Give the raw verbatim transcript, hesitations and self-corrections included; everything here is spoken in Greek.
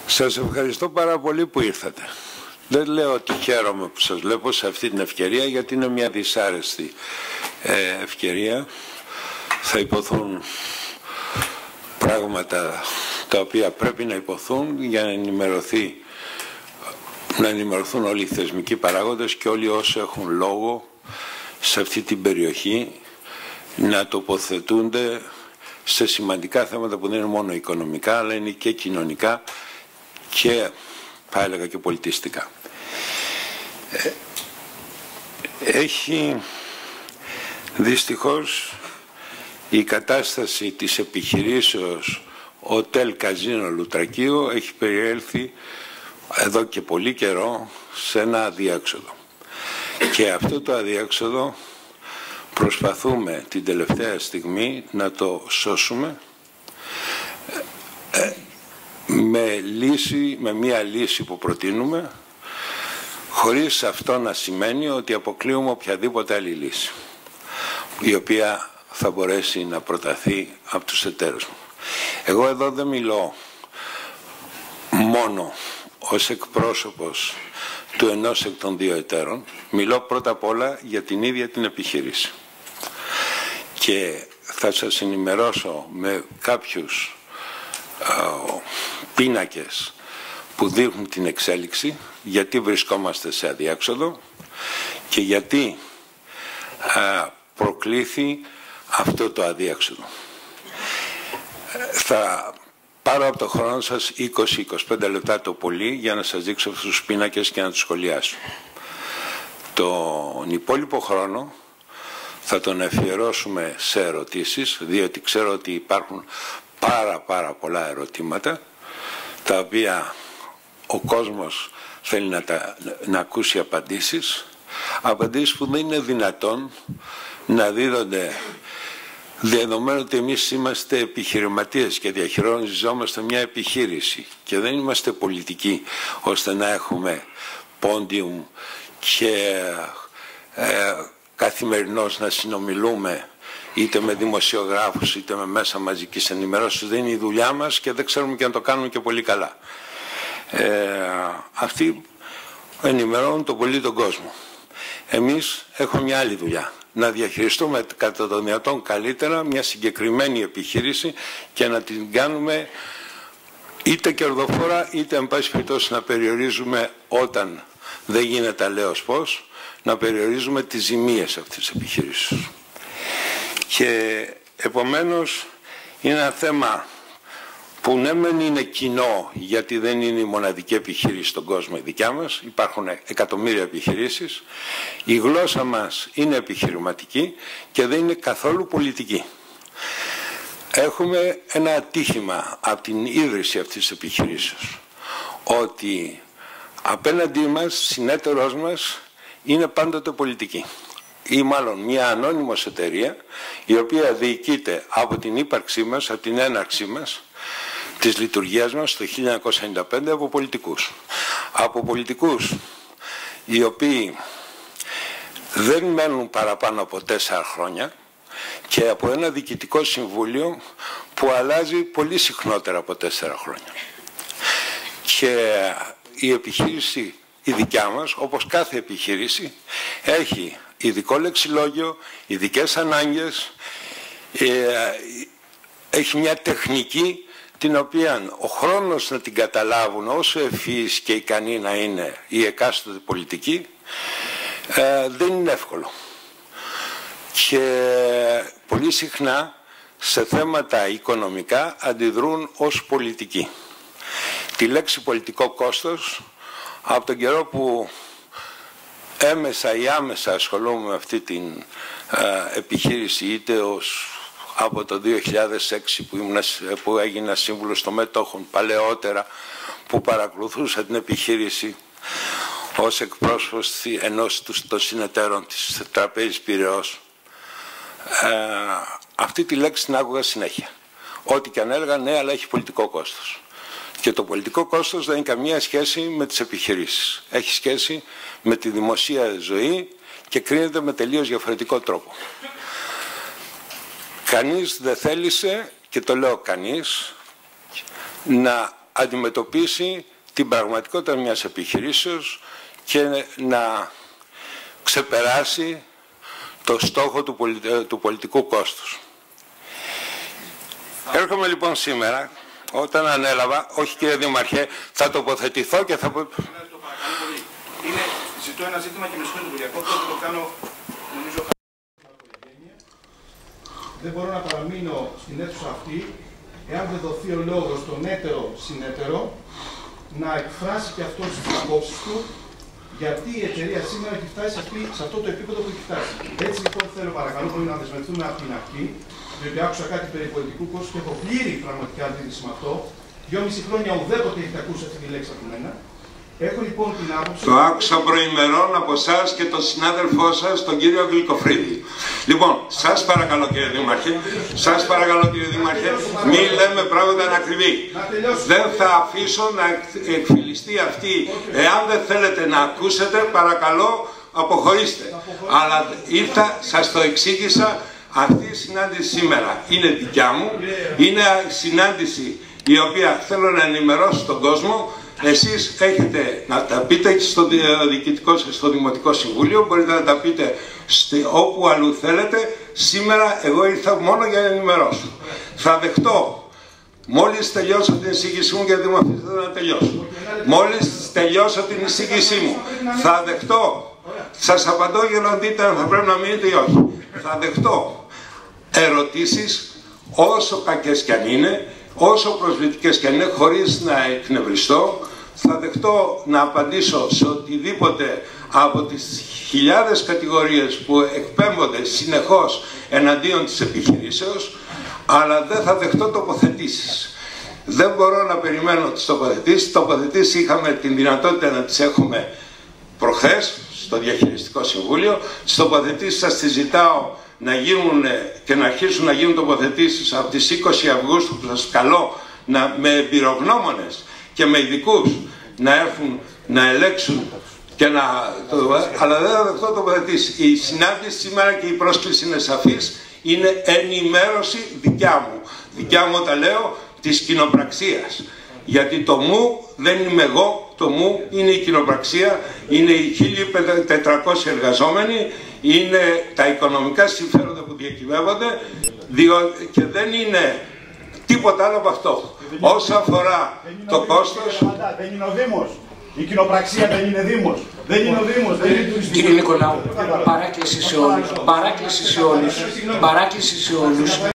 Σας ευχαριστώ πάρα πολύ που ήρθατε. Δεν λέω ότι χαίρομαι που σας βλέπω σε αυτή την ευκαιρία, γιατί είναι μια δυσάρεστη ε, ευκαιρία. Θα υποθούν πράγματα τα οποία πρέπει να υποθούν για να ενημερωθεί, να ενημερωθούν όλοι οι θεσμικοί παράγοντες και όλοι όσοι έχουν λόγο σε αυτή την περιοχή να τοποθετούνται σε σημαντικά θέματα που δεν είναι μόνο οικονομικά, αλλά είναι και κοινωνικά και, θα έλεγα, και πολιτιστικά. Έχει δυστυχώς η κατάσταση της επιχειρήσεως Οτέλ Καζίνο Λουτρακίου έχει περιέλθει εδώ και πολύ καιρό σε ένα αδιέξοδο. Και αυτό το αδιέξοδο προσπαθούμε την τελευταία στιγμή να το σώσουμε με λύση, με μία λύση που προτείνουμε, χωρίς αυτό να σημαίνει ότι αποκλείουμε οποιαδήποτε άλλη λύση, η οποία θα μπορέσει να προταθεί από τους εταίρους μου. Εγώ εδώ δεν μιλώ μόνο ως εκπρόσωπος του ενός εκ των δύο εταίρων, μιλώ πρώτα απ' όλα για την ίδια την επιχείρηση. Και θα σας ενημερώσω με κάποιους α, πίνακες που δείχνουν την εξέλιξη, γιατί βρισκόμαστε σε αδιέξοδο και γιατί α, προκλήθη αυτό το αδιέξοδο. Θα πάρω από το χρόνο σας είκοσι με είκοσι πέντε λεπτά το πολύ για να σας δείξω αυτούς τους πίνακες και να τους σχολιάσω. Τον υπόλοιπο χρόνο θα τον αφιερώσουμε σε ερωτήσεις, διότι ξέρω ότι υπάρχουν πάρα πάρα πολλά ερωτήματα, τα οποία ο κόσμος θέλει να, τα, να ακούσει απαντήσεις, απαντήσεις που δεν είναι δυνατόν να δίδονται δεδομένου ότι εμείς είμαστε επιχειρηματίες και διαχειριζόμαστε μια επιχείρηση και δεν είμαστε πολιτικοί ώστε να έχουμε πόντιουμ και ε, καθημερινώς να συνομιλούμε είτε με δημοσιογράφους είτε με μέσα μαζικής ενημέρωσης. Δεν είναι η δουλειά μας και δεν ξέρουμε και να το κάνουμε και πολύ καλά. Ε, αυτοί ενημερώνουν τον πολύ τον κόσμο. Εμείς έχουμε μια άλλη δουλειά. Να διαχειριστούμε κατά τον δυνατόν καλύτερα μια συγκεκριμένη επιχείρηση και να την κάνουμε είτε κερδοφόρα είτε εν πάση περιπτώσει να περιορίζουμε, όταν δεν γίνεται αλλαίως πώς, να περιορίζουμε τις ζημίες αυτής της επιχείρησης. Και επομένως είναι ένα θέμα που ναι μεν είναι κοινό, γιατί δεν είναι η μοναδική επιχείρηση στον κόσμο η δικιά μας, υπάρχουν εκατομμύρια επιχειρήσεις, η γλώσσα μας είναι επιχειρηματική και δεν είναι καθόλου πολιτική. Έχουμε ένα ατύχημα από την ίδρυση αυτής της επιχειρήσεως, ότι απέναντί μας, συνέτερός μας, είναι πάντοτε πολιτική. Ή μάλλον μια ανώνυμος εταιρεία, η οποία διοικείται από την ύπαρξή μας, από την έναρξή μας, της λειτουργίας μας το χίλια εννιακόσια ενενήντα πέντε από πολιτικούς. Από πολιτικούς οι οποίοι δεν μένουν παραπάνω από τέσσερα χρόνια και από ένα διοικητικό συμβούλιο που αλλάζει πολύ συχνότερα από τέσσερα χρόνια. Και η επιχείρηση η δικιά μας, όπως κάθε επιχείρηση, έχει ειδικό λεξιλόγιο, ειδικές ανάγκες, έχει μια τεχνική την οποία ο χρόνος να την καταλάβουν, όσο ευφυείς και ικανοί να είναι οι εκάστοτε πολιτικοί, ε, δεν είναι εύκολο. Και πολύ συχνά σε θέματα οικονομικά αντιδρούν ως πολιτικοί. Τη λέξη πολιτικό κόστος, από τον καιρό που έμεσα ή άμεσα ασχολούμαι με αυτή την ε, επιχείρηση, είτε ως από το δύο χιλιάδες έξι που, ήμουν, που έγινα σύμβουλος των μετόχων, παλαιότερα που παρακολουθούσα την επιχείρηση ως εκπρόσωπος ενός των συνεταίρων της Τραπέζης Πειραιώς, ε, αυτή τη λέξη την άκουγα συνέχεια. Ό,τι και αν έλεγα, ναι, αλλά έχει πολιτικό κόστος. Και το πολιτικό κόστος δεν έχει καμία σχέση με τις επιχειρήσεις. Έχει σχέση με τη δημοσία ζωή και κρίνεται με τελείως διαφορετικό τρόπο. Κανείς δεν θέλησε, και το λέω κανείς, να αντιμετωπίσει την πραγματικότητα μιας επιχειρήσεως και να ξεπεράσει το στόχο του, πολι... του πολιτικού κόστους. Έρχομαι λοιπόν σήμερα, όταν ανέλαβα, όχι κύριε Δήμαρχε, θα τοποθετηθώ και θα πω... Είναι, ζητώ ένα ζήτημα και με συγχωρείτε που διακόπτω, το κάνω, νομίζω... Δεν μπορώ να παραμείνω στην αίθουσα αυτή, εάν δεν δοθεί ο λόγος στον έτερο συνέτερο, να εκφράσει και αυτό τις απόψεις του, γιατί η εταιρεία σήμερα έχει φτάσει σε, αυτή, σε αυτό το επίπεδο που έχει φτάσει. Έτσι λοιπόν θέλω παρακαλώ πολύ να δεσμευτούμε από την αρχή, διότι άκουσα κάτι περί πολιτικού κόστου και έχω πλήρη πραγματικά αντίθεση με αυτό. Δυόμιση χρόνια ουδέποτε έχετε ακούσει αυτή τη λέξη από μένα. Έχω λοιπόν την άποψη... Το άκουσα προημερών από εσάς και τον συνάδελφό σας, τον κύριο Γλυκοφρίδη. Λοιπόν, σας παρακαλώ κύριε Δήμαρχε, σας παρακαλώ κύριε Δήμαρχε, μην λέμε πράγματα ανακριβή. Δεν θα αφήσω να εκφυλιστεί αυτή. Εάν δεν θέλετε να ακούσετε, παρακαλώ αποχωρήστε. Αλλά ήρθα, σας το εξήγησα, αυτή η συνάντηση σήμερα είναι δικιά μου, είναι συνάντηση η οποία θέλω να ενημερώσω τον κόσμο. Εσείς έχετε να τα πείτε στο, διοικητικό, στο Δημοτικό Συμβούλιο, μπορείτε να τα πείτε στη, όπου αλλού θέλετε. Σήμερα εγώ ήρθα μόνο για να ενημερώσω. Θα δεχτώ, μόλις τελειώσω την εισήγησή μου, γιατί μου αφήσετε να τελειώσω. Μόλις τελειώσω την εισήγησή μου, θα δεχτώ, σας απαντώ γεροντήτα αν θα πρέπει να μείνετε ή όχι. Θα δεχτώ ερωτήσεις, όσο κακές κι αν είναι, όσο προσβλητικές και αν είναι, χωρίς να εκνευριστώ. Θα δεχτώ να απαντήσω σε οτιδήποτε από τις χιλιάδες κατηγορίες που εκπέμπονται συνεχώς εναντίον της επιχειρήσεως, αλλά δεν θα δεχτώ τοποθετήσεις. Δεν μπορώ να περιμένω τις τοποθετήσεις. Τοποθετήσεις είχαμε την δυνατότητα να τις έχουμε προχθές στο Διαχειριστικό Συμβούλιο. Τις τοποθετήσεις σας τις ζητάω να γίνουν και να αρχίσουν να γίνουν τοποθετήσεις από τις είκοσι Αυγούστου, που σας καλώ να, με εμπειρογνώμονες και με ειδικούς να έρθουν να ελέγξουν και να, το, αλλά δεν θα δεχτώ τοποθετήσεις. Η συνάντηση σήμερα και η πρόσκληση είναι σαφής, είναι ενημέρωση δικιά μου. Δικιά μου όταν λέω της κοινοπραξίας. Γιατί το μου δεν είμαι εγώ, το μου είναι η κοινοπραξία, είναι οι χίλια τετρακόσιοι εργαζόμενοι, είναι τα οικονομικά συμφέροντα που διακυβεύονται και δεν είναι τίποτα άλλο από αυτό. Όσο αφορά το κόστος... Δεν είναι ο Δήμος. Η κοινοπραξία δεν είναι Δήμος. Δεν είναι ο Δήμος. Κύριε Νικολάου, παράκληση σε όλους. Παράκληση σε όλους. Παράκληση σε όλους.